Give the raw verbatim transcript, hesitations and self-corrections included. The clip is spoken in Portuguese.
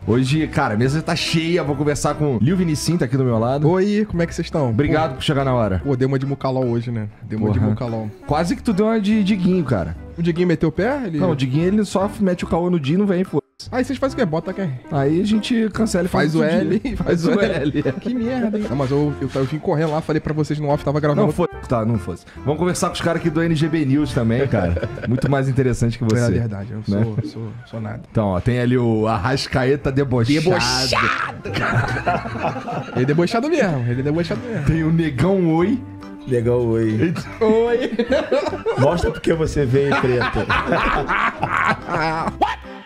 Hoje, cara, a mesa tá cheia, vou conversar com o Lil Vinicim, tá aqui do meu lado. Oi, como é que vocês estão? Obrigado Pô, por chegar na hora. Pô, deu uma de Mucalol hoje, né? Deu uma Porra. de Mucalol. Quase que tu deu uma de Diguinho, cara. O Diguinho meteu o pé? Ele... Não, o Diguinho ele só mete o caô no dia e não vem, pô. Aí vocês fazem o quê? Bota quem? Aí a gente cancela e Faz o outro L, dia. faz o L. Que merda, hein? Não, mas eu, eu, eu vim correndo lá, falei pra vocês no off, tava gravando. Não fosse, tá, não fosse. Vamos conversar com os caras aqui do N G B News também, cara. Muito mais interessante que você. É verdade, eu né? sou, sou, sou nada. Então, ó, tem ali o Arrascaeta debochado. Debochado! Ele é debochado mesmo, ele é debochado mesmo. Tem o Negão Oi. Legal, oi. Oi! Mostra porque você veio, preta. What?